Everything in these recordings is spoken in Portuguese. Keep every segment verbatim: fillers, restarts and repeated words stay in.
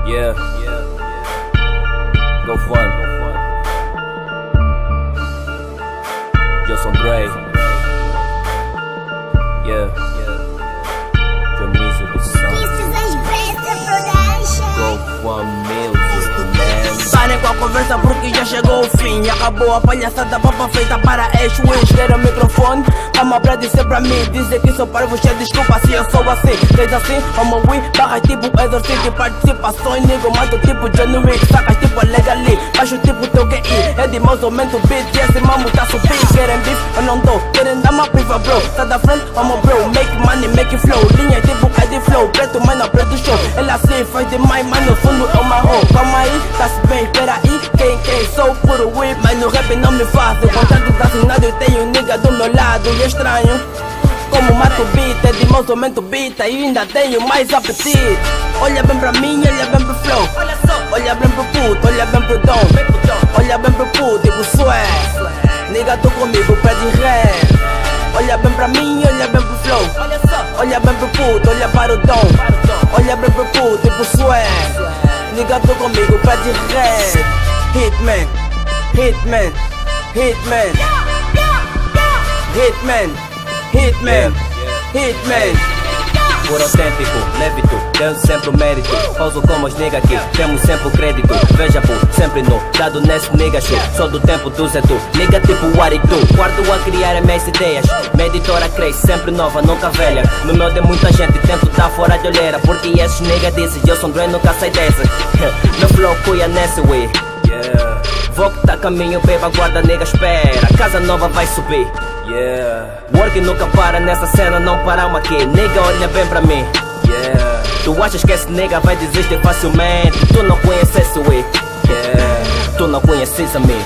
Yeah, yeah, go fun, go fun. Just Andre. Yeah, yeah. Your music is sound. Go fun music, man. Parem com a conversa porque já chegou o fim. Acabou a palhaçada, papo feita para ex-wins. Quero o microfone, calma pra dizer pra mim. Dizer que sou parvo, cheio desculpa se eu sou assim. Tens assim, homo we, barras tipo exorcista e participações. Nego, mato tipo Johnny Wick, sacas tipo Legali. Baixo tipo teu Q I, é de mouse, aumento o beat. E esse mamo tá subindo. Querem beef, eu não dou. Querem dar uma priva, bro. Tá da frente, homo bro. Make money, make flow. Linha tipo Eddie Flow. Preto, mas não preto show. Ele assim faz demais, mas no fundo é uma roupa. Calma aí, tá-se bem, espera aí. Quem, quem sou puro whip, mas no rap não me faço. Contratos assinados, eu tenho nigga do meu lado. E é estranho como mato o beat, é de mouse, aumento o beat. E ainda tenho mais apetite. Olha bem pra mim, olha bem pro flow. Olha bem pro puto, olha bem pro dom. Olha bem pro puto, digo swag. Nigga, tô comigo, pede rap. Olha bem pra mim, olha bem pro flow. Olha bem pro puto, olha para o dom. Olha bem pro puto, tipo swag. Nigga, tô comigo, pede rap. Hitman, Hitman, Hitman, Hitman, Hitman, Hitman. Por autêntico, lévito, dando sempre o mérito. Pauso como os nigga aqui, temos sempre o crédito. Veja pô, sempre no, dado nesse nigga show. Sou do tempo do Zetu, nigga tipo Aritu. Guardo a criar as minhas ideias. Minha editora cresce, sempre nova, nunca velha. No meu de muita gente, tento dar fora de olheira. Porque esses nigga dizem, eu sou Dre, nunca sai dessa. Meu flow cuia nesse way. Yeah. Vou que tá caminho, beba, guarda, nega, espera. Casa nova vai subir. Yeah. Work nunca para nessa cena, não paramos aqui. Nega, olha bem pra mim. Yeah. Tu achas que esse nega vai desistir facilmente? Tu não conheces esse way. Yeah. Tu não conheces a mim.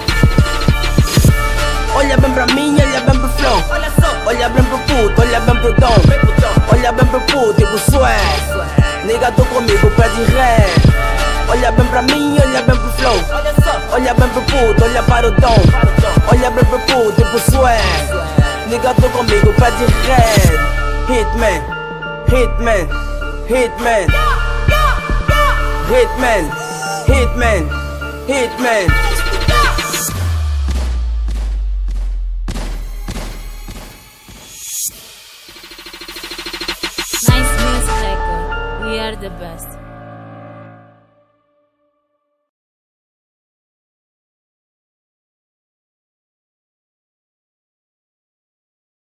Olha bem pra mim, olha bem pro flow. Olha bem pro puto, olha bem pro dom. Olha bem pro puto, digo swag. Nigga, tô comigo, pede rap. Olha bem pra mim, olha bem pro flow. Olha bem pro puto, olha para o dom. Olha bem pro puto, tipo swag. Nigga, tô comigo, pede rap. Hitman, Hitman, Hitman, Hitman, Hitman, Hitman. Nice music record. We are the best.